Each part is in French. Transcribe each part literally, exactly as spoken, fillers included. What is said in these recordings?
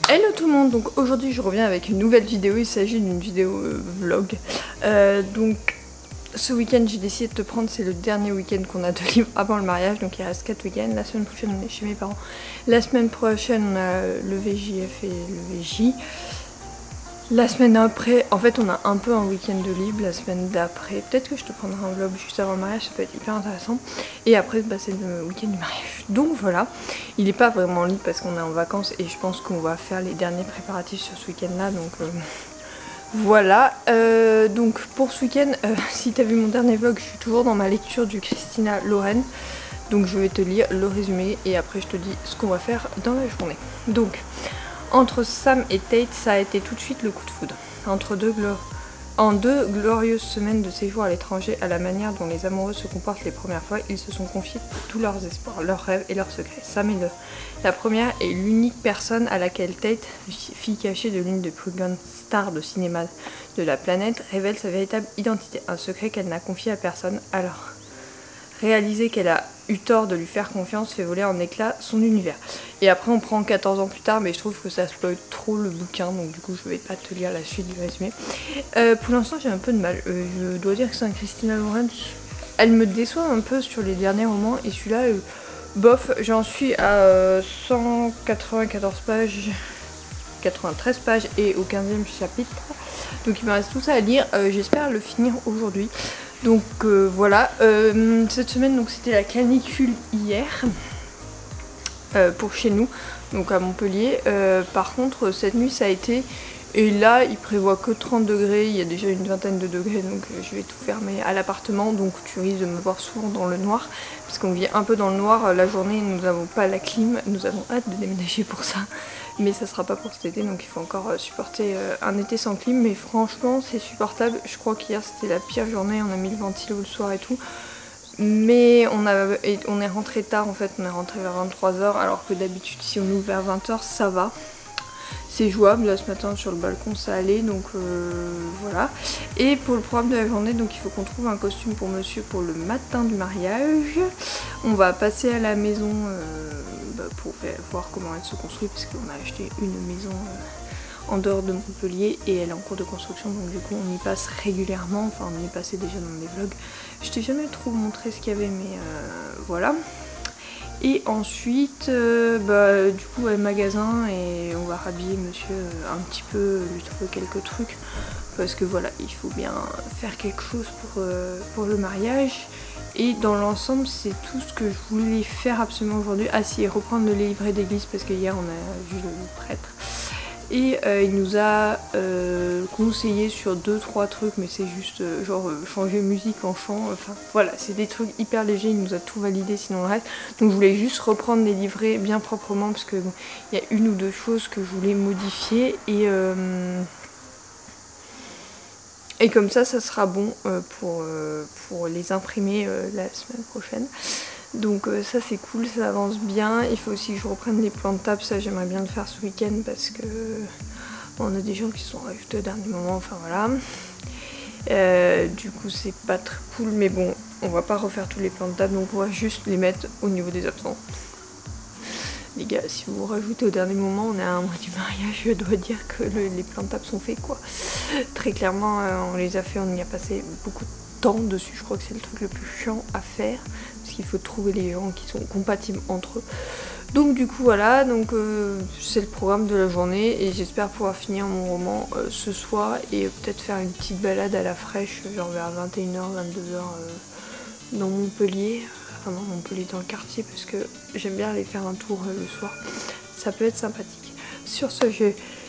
Hello tout le monde, donc aujourd'hui je reviens avec une nouvelle vidéo, il s'agit d'une vidéo euh, vlog. Euh, donc ce week-end j'ai décidé de te prendre, c'est le dernier week-end qu'on a de libre avant le mariage, donc il reste quatre week-ends. La semaine prochaine on est chez mes parents, la semaine prochaine on a le V J F et le V J. La semaine après, en fait on a un peu un week-end de libre, la semaine d'après, peut-être que je te prendrai un vlog juste avant le mariage, ça peut être hyper intéressant. Et après bah, c'est le week-end du mariage. Donc voilà, il n'est pas vraiment libre parce qu'on est en vacances et je pense qu'on va faire les derniers préparatifs sur ce week-end là, donc euh, voilà. Euh, donc pour ce week-end, euh, si tu as vu mon dernier vlog, je suis toujours dans ma lecture du Christina Loren. Donc je vais te lire le résumé et après je te dis ce qu'on va faire dans la journée. Donc... entre Sam et Tate, ça a été tout de suite le coup de foudre. Entre deux glo en deux glorieuses semaines de séjour à l'étranger, à la manière dont les amoureux se comportent les premières fois, ils se sont confiés tous leurs espoirs, leurs rêves et leurs secrets. Sam est le... la première et l'unique personne à laquelle Tate, fille cachée de l'une des plus grandes stars de cinéma de la planète, révèle sa véritable identité, un secret qu'elle n'a confié à personne. Alors, réaliser qu'elle a eu tort de lui faire confiance fait voler en éclats son univers. Et après on prend quatorze ans plus tard, mais je trouve que ça spoil trop le bouquin, donc du coup je vais pas te lire la suite du résumé. Euh, pour l'instant j'ai un peu de mal, euh, je dois dire que c'est un Christina Loren, elle me déçoit un peu sur les derniers romans, et celui-là, euh, bof, j'en suis à euh, cent quatre-vingt-quatorze pages, quatre-vingt-treize pages et au quinzième chapitre, donc il me reste tout ça à lire, euh, j'espère le finir aujourd'hui. Donc euh, voilà, euh, cette semaine donc c'était la canicule hier euh, pour chez nous, donc à Montpellier. Euh, par contre cette nuit ça a été, et là il prévoit que trente degrés, il y a déjà une vingtaine de degrés, donc euh, je vais tout fermer à l'appartement, donc tu risques de me voir souvent dans le noir, puisqu'on vit un peu dans le noir la journée, nous n'avons pas la clim, nous avons hâte de déménager pour ça. Mais ça sera pas pour cet été, donc il faut encore supporter un été sans clim, mais franchement c'est supportable. Je crois qu'hier c'était la pire journée, on a mis le ventilo le soir et tout, mais on, a, on est rentré tard en fait, on est rentré vers vingt-trois heures, alors que d'habitude si on ouvre vers vingt heures ça va, c'est jouable. Là ce matin sur le balcon ça allait, donc euh, voilà. Et pour le programme de la journée, donc il faut qu'on trouve un costume pour monsieur pour le matin du mariage. On va passer à la maison euh, bah, pour faire, voir comment elle se construit, parce qu'on a acheté une maison euh, en dehors de Montpellier et elle est en cours de construction, donc du coup on y passe régulièrement, enfin on y passait déjà dans des vlogs. Je t'ai jamais trop montré ce qu'il y avait, mais euh, voilà. Et ensuite, euh, bah, du coup, ouais, magasin, et on va rhabiller monsieur un petit peu, lui trouver quelques trucs, parce que voilà, il faut bien faire quelque chose pour, euh, pour le mariage. Et dans l'ensemble, c'est tout ce que je voulais faire absolument aujourd'hui. Ah si, reprendre le livret d'église, parce que hier on a vu le prêtre. Et euh, il nous a euh, conseillé sur deux trois trucs, mais c'est juste euh, genre euh, changer musique en chant, enfin voilà, c'est des trucs hyper légers, il nous a tout validé sinon le reste. Donc je voulais juste reprendre les livrets bien proprement, parce que bon, il y a une ou deux choses que je voulais modifier, et, euh, et comme ça ça sera bon euh, pour, euh, pour les imprimer euh, la semaine prochaine. Donc euh, ça c'est cool, ça avance bien. Il faut aussi que je reprenne les plans de table, ça j'aimerais bien le faire ce week-end, parce que bon, on a des gens qui sont rajoutés au dernier moment, enfin voilà. Euh, du coup c'est pas très cool, mais bon, on va pas refaire tous les plans de table, donc on va juste les mettre au niveau des absents. Les gars, si vous rajoutez au dernier moment, on est à un mois du mariage, je dois dire que le, les plans de table sont faits quoi. Très clairement, euh, on les a fait, on y a passé beaucoup de temps dessus, je crois que c'est le truc le plus chiant à faire, parce qu'il faut trouver les gens qui sont compatibles entre eux. Donc du coup voilà, donc euh, c'est le programme de la journée, et j'espère pouvoir finir mon roman euh, ce soir, et peut-être faire une petite balade à la fraîche, genre vers vingt et une heures, vingt-deux heures euh, dans Montpellier. Enfin non, Montpellier dans le quartier, parce que j'aime bien aller faire un tour euh, le soir, ça peut être sympathique. Sur ce, je...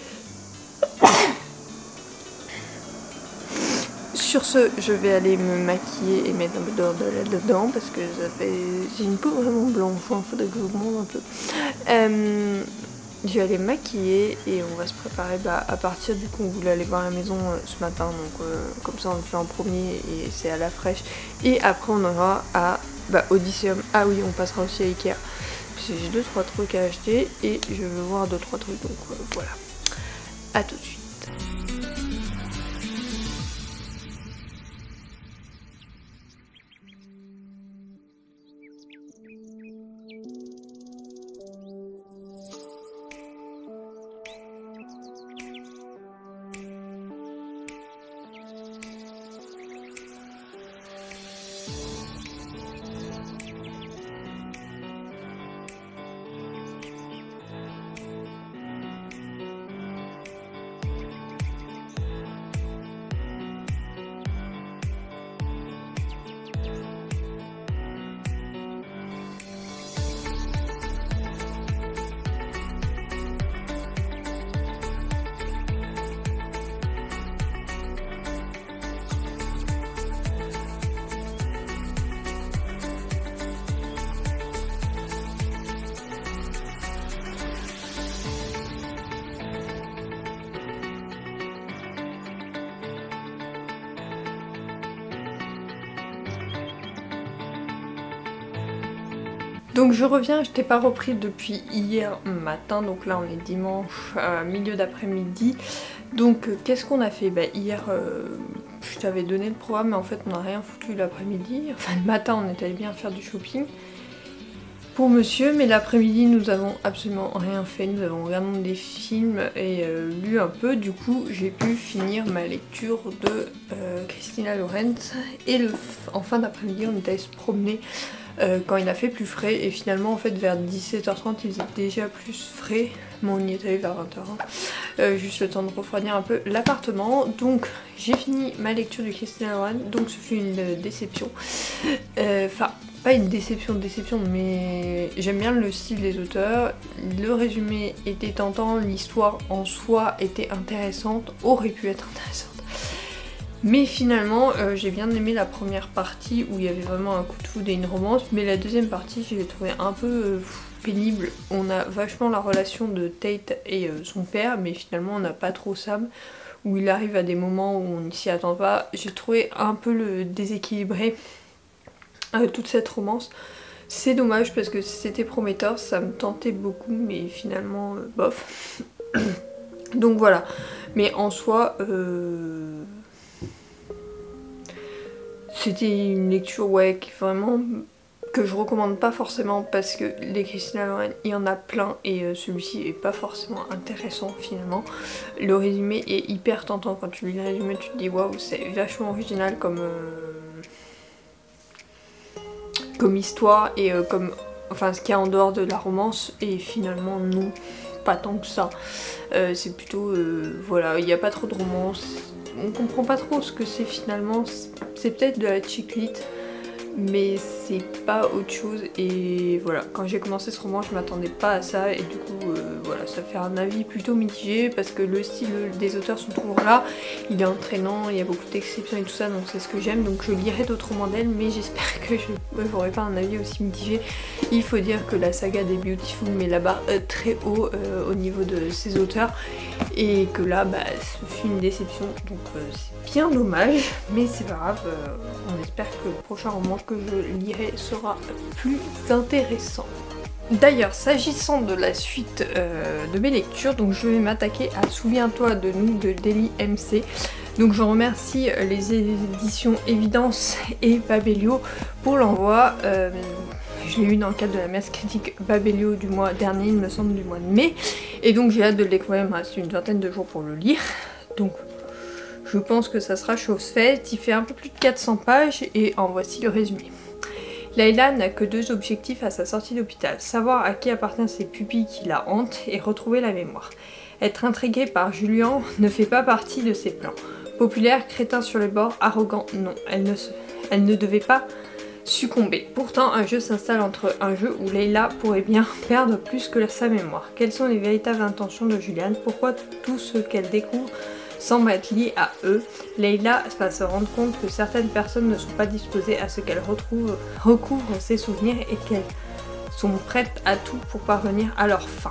Sur ce, je vais aller me maquiller et mettre un peu d'or de là-dedans, parce que ça fait... j'ai une peau vraiment blanche, il faudrait que je vous montre un peu. Euh... Je vais aller me maquiller et on va se préparer bah, à partir du coup on voulait aller voir la maison euh, ce matin, donc euh, comme ça on le fait en premier et c'est à la fraîche, et après on aura à bah, Odysseum. Ah oui, on passera aussi à Ikea, j'ai deux trois trucs à acheter et je veux voir deux trois trucs, donc euh, voilà, à tout de suite. Donc je reviens, je t'ai pas repris depuis hier matin, donc là on est dimanche, euh, milieu d'après-midi. Donc euh, qu'est-ce qu'on a fait? Bah hier, euh, je t'avais donné le programme, mais en fait on n'a rien foutu l'après-midi. Enfin le matin on est allé bien faire du shopping pour monsieur, mais l'après-midi nous avons absolument rien fait. Nous avons regardé des films et euh, lu un peu. Du coup j'ai pu finir ma lecture de euh, Christina Lorenz. Et le, en fin d'après-midi on est allé se promener euh, quand il a fait plus frais. Et finalement en fait vers dix-sept heures trente il faisait déjà plus frais. Mais on y est allé vers vingt heures. Hein. Euh, juste le temps de refroidir un peu l'appartement. Donc j'ai fini ma lecture de Christina Lorenz. Donc ce fut une euh, déception. Enfin... Euh, pas une déception de déception, mais j'aime bien le style des auteurs. Le résumé était tentant, l'histoire en soi était intéressante, aurait pu être intéressante. Mais finalement, euh, j'ai bien aimé la première partie où il y avait vraiment un coup de foudre et une romance, mais la deuxième partie, je l'ai trouvée un peu euh, pénible. On a vachement la relation de Tate et euh, son père, mais finalement on n'a pas trop Sam, où il arrive à des moments où on ne s'y attend pas. J'ai trouvé un peu le déséquilibré. Euh, toute cette romance. C'est dommage parce que c'était prometteur, ça me tentait beaucoup, mais finalement euh, bof. Donc voilà. Mais en soi, euh... c'était une lecture ouais qui vraiment que je recommande pas forcément parce que les Christina Lorenz il y en a plein et euh, celui-ci est pas forcément intéressant finalement. Le résumé est hyper tentant quand tu lis le résumé, tu te dis waouh, c'est vachement original comme euh... comme histoire et euh, comme enfin ce qu'il y a en dehors de la romance, et finalement non, pas tant que ça. Euh, c'est plutôt euh, voilà, il n'y a pas trop de romance, on comprend pas trop ce que c'est finalement, c'est peut-être de la chick lit mais c'est pas autre chose. Et voilà, quand j'ai commencé ce roman je m'attendais pas à ça et du coup euh, voilà, ça fait un avis plutôt mitigé parce que le style des auteurs sont toujours là, il est entraînant, il y a beaucoup d'exceptions et tout ça, donc c'est ce que j'aime. Donc je lirai d'autres romans d'elle, mais j'espère que je n'aurai pas un avis aussi mitigé. Il faut dire que la saga des Beautiful met la barre euh, très haut euh, au niveau de ses auteurs et que là bah ce fut une déception, donc euh, c'est bien dommage, mais c'est pas grave, euh, on espère que le prochain roman que je lirai sera plus intéressant. D'ailleurs, s'agissant de la suite euh, de mes lectures, donc je vais m'attaquer à Souviens-toi de nous de Daily M C. Donc je remercie les éditions Évidence et Babelio pour l'envoi. Euh, je l'ai eu dans le cadre de la messe critique Babelio du mois dernier, il me semble du mois de mai. Et donc j'ai hâte de le découvrir, il me reste une vingtaine de jours pour le lire. Donc je pense que ça sera chose faite. Il fait un peu plus de quatre cents pages et en voici le résumé. Layla n'a que deux objectifs à sa sortie d'hôpital. Savoir à qui appartiennent ses pupilles qui la hantent et retrouver la mémoire. Être intriguée par Julian ne fait pas partie de ses plans. Populaire, crétin sur les bords, arrogant, non. Elle ne, se... Elle ne devait pas succomber. Pourtant, un jeu s'installe entre un jeu où Layla pourrait bien perdre plus que sa mémoire. Quelles sont les véritables intentions de Julian? Pourquoi tout ce qu'elle découvre semble être lié à eux? Layla va se rendre compte que certaines personnes ne sont pas disposées à ce qu'elle retrouve, recouvre ses souvenirs et qu'elles sont prêtes à tout pour parvenir à leur fin.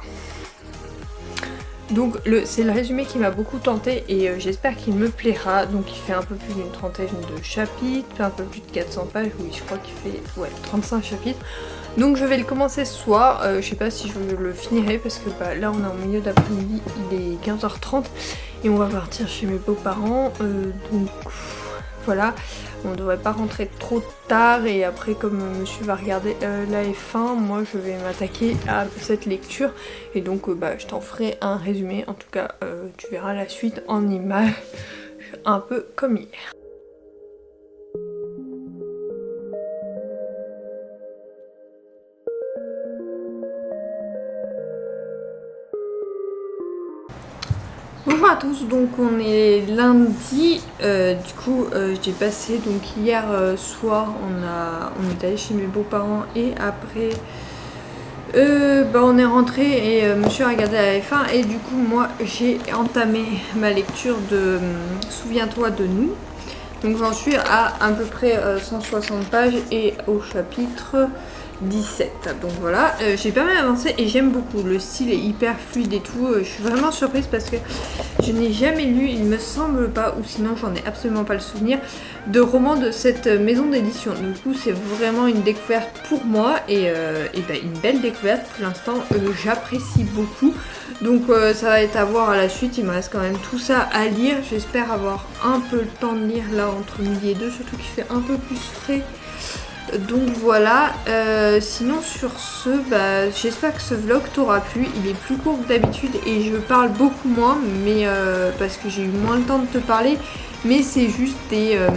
Donc c'est le résumé qui m'a beaucoup tenté et euh, j'espère qu'il me plaira. Donc il fait un peu plus d'une trentaine de chapitres, un peu plus de quatre cents pages, oui je crois qu'il fait ouais, trente-cinq chapitres. Donc je vais le commencer ce soir, euh, je sais pas si je le finirai parce que bah, là on est en milieu d'après-midi, il est quinze heures trente et on va partir chez mes beaux-parents, euh, donc voilà, on devrait pas rentrer trop tard et après comme monsieur va regarder euh, la F un, moi je vais m'attaquer à cette lecture et donc euh, bah, je t'en ferai un résumé, en tout cas euh, tu verras la suite en images un peu comme hier. Bonjour à tous, donc on est lundi, euh, du coup euh, j'ai passé donc hier euh, soir on, a, on est allé chez mes beaux-parents et après euh, bah, on est rentré et euh, monsieur a regardé la F un et du coup moi j'ai entamé ma lecture de euh, Souviens-toi de nous. Donc j'en suis à à peu près euh, cent soixante pages et au chapitre dix-sept. Donc voilà, euh, j'ai pas mal avancé et j'aime beaucoup. Le style est hyper fluide et tout. Euh, je suis vraiment surprise parce que je n'ai jamais lu, il me semble pas, ou sinon j'en ai absolument pas le souvenir, de romans de cette maison d'édition. Du coup, c'est vraiment une découverte pour moi et, euh, et ben, une belle découverte. Pour l'instant, euh, j'apprécie beaucoup. Donc euh, ça va être à voir à la suite. Il me reste quand même tout ça à lire. J'espère avoir un peu le temps de lire là entre midi et deux, surtout qu'il fait un peu plus frais. Donc voilà, euh, sinon sur ce, bah, j'espère que ce vlog t'aura plu. Il est plus court que d'habitude et je parle beaucoup moins, mais euh, parce que j'ai eu moins le temps de te parler, mais c'est juste des, euh,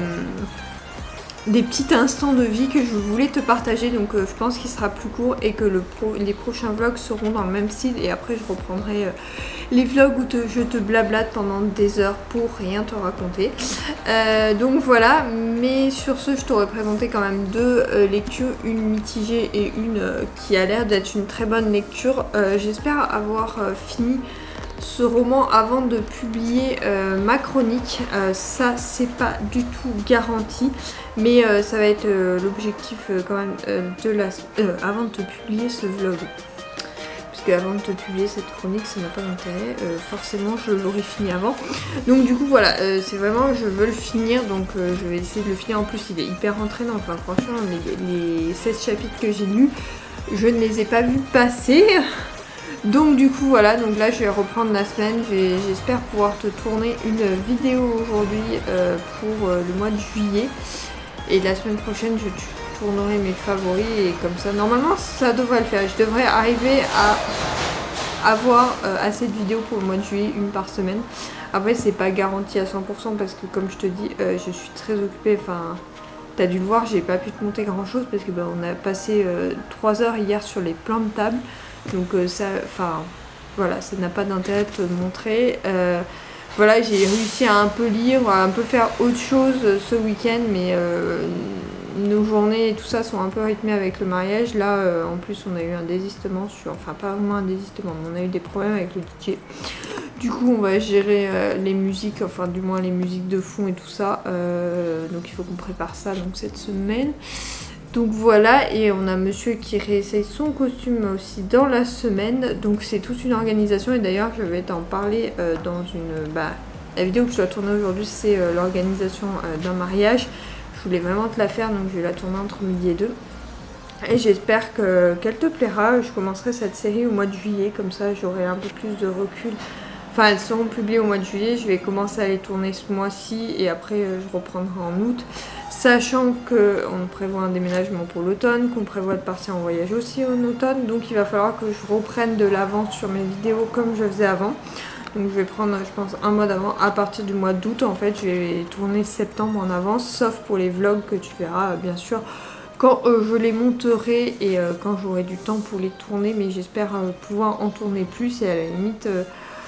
des petits instants de vie que je voulais te partager. Donc euh, je pense qu'il sera plus court et que le pro, les prochains vlogs seront dans le même style et après je reprendrai euh, les vlogs où te, je te blablate pendant des heures pour rien te raconter. Euh, donc voilà, mais sur ce je t'aurais présenté quand même deux euh, lectures, une mitigée et une euh, qui a l'air d'être une très bonne lecture. Euh, J'espère avoir euh, fini ce roman avant de publier euh, ma chronique. Euh, ça c'est pas du tout garanti, mais euh, ça va être euh, l'objectif euh, quand même euh, de la euh, avant de te publier ce vlog. Avant de te publier cette chronique, ça n'a pas d'intérêt, euh, forcément je l'aurais fini avant. Donc du coup voilà, euh, c'est vraiment, je veux le finir, donc euh, je vais essayer de le finir. En plus il est hyper entraînant, enfin franchement les, les seize chapitres que j'ai lus, je ne les ai pas vus passer. Donc du coup voilà, donc là je vais reprendre la semaine, j'espère pouvoir te tourner une vidéo aujourd'hui euh, pour euh, le mois de juillet. Et la semaine prochaine je tournerai mes favoris et comme ça normalement ça devrait le faire. Je devrais arriver à avoir euh, assez de vidéos pour le mois de juillet, une par semaine. Après c'est pas garanti à cent pour cent parce que comme je te dis euh, je suis très occupée. Enfin t'as dû le voir, j'ai pas pu te monter grand chose parce que bah, on a passé euh, trois heures hier sur les plans de table. Donc euh, ça, enfin voilà, ça n'a pas d'intérêt de te le montrer. Euh, Voilà, j'ai réussi à un peu lire, à un peu faire autre chose ce week-end, mais euh, nos journées et tout ça sont un peu rythmées avec le mariage. Là, euh, en plus, on a eu un désistement sur... Enfin, pas vraiment un désistement, mais on a eu des problèmes avec le D J. Du coup, on va gérer euh, les musiques, enfin, du moins les musiques de fond et tout ça. Euh, donc, il faut qu'on prépare ça donc, cette semaine. Donc voilà, et on a monsieur qui réessaye son costume aussi dans la semaine. Donc c'est toute une organisation et d'ailleurs je vais t'en parler euh, dans une... Bah, la vidéo que je dois tourner aujourd'hui c'est euh, l'organisation euh, d'un mariage. Je voulais vraiment te la faire donc je vais la tourner entre midi et deux. Et j'espère que qu'elle te plaira. Je commencerai cette série au mois de juillet, comme ça j'aurai un peu plus de recul. Enfin elles seront publiées au mois de juillet, je vais commencer à les tourner ce mois-ci et après euh, je reprendrai en août. Sachant qu'on prévoit un déménagement pour l'automne, qu'on prévoit de partir en voyage aussi en automne. Donc il va falloir que je reprenne de l'avance sur mes vidéos comme je faisais avant. Donc je vais prendre je pense un mois d'avant. À partir du mois d'août en fait je vais tourner septembre en avance. Sauf pour les vlogs que tu verras bien sûr quand euh, je les monterai et euh, quand j'aurai du temps pour les tourner. Mais j'espère euh, pouvoir en tourner plus et à la limite... Euh,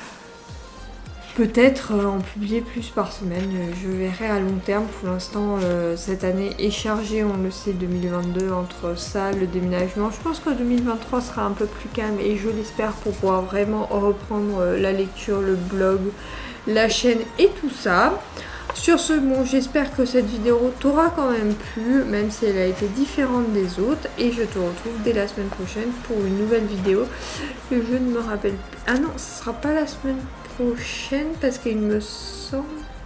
peut-être euh, en publier plus par semaine, je verrai à long terme. Pour l'instant euh, cette année est chargée, on le sait, deux mille vingt-deux, entre ça, le déménagement. Je pense que deux mille vingt-trois sera un peu plus calme et je l'espère pour pouvoir vraiment reprendre euh, la lecture, le blog, la chaîne et tout ça. Sur ce, bon, j'espère que cette vidéo t'aura quand même plu, même si elle a été différente des autres. Et je te retrouve dès la semaine prochaine pour une nouvelle vidéo. Je ne me rappelle plus. Ah non, ce sera pas la semaine prochaine parce qu'il me semble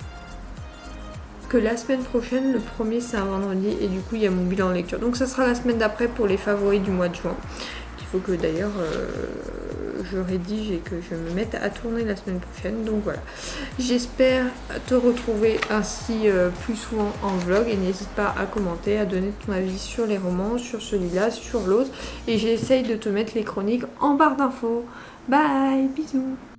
que la semaine prochaine, le premier c'est un vendredi et du coup il y a mon bilan de lecture. Donc ça sera la semaine d'après pour les favoris du mois de juin. Il faut que d'ailleurs euh, je rédige et que je me mette à tourner la semaine prochaine. Donc voilà, j'espère te retrouver ainsi euh, plus souvent en vlog et n'hésite pas à commenter, à donner ton avis sur les romans, sur celui-là, sur l'autre. Et j'essaye de te mettre les chroniques en barre d'infos. Bye, bisous.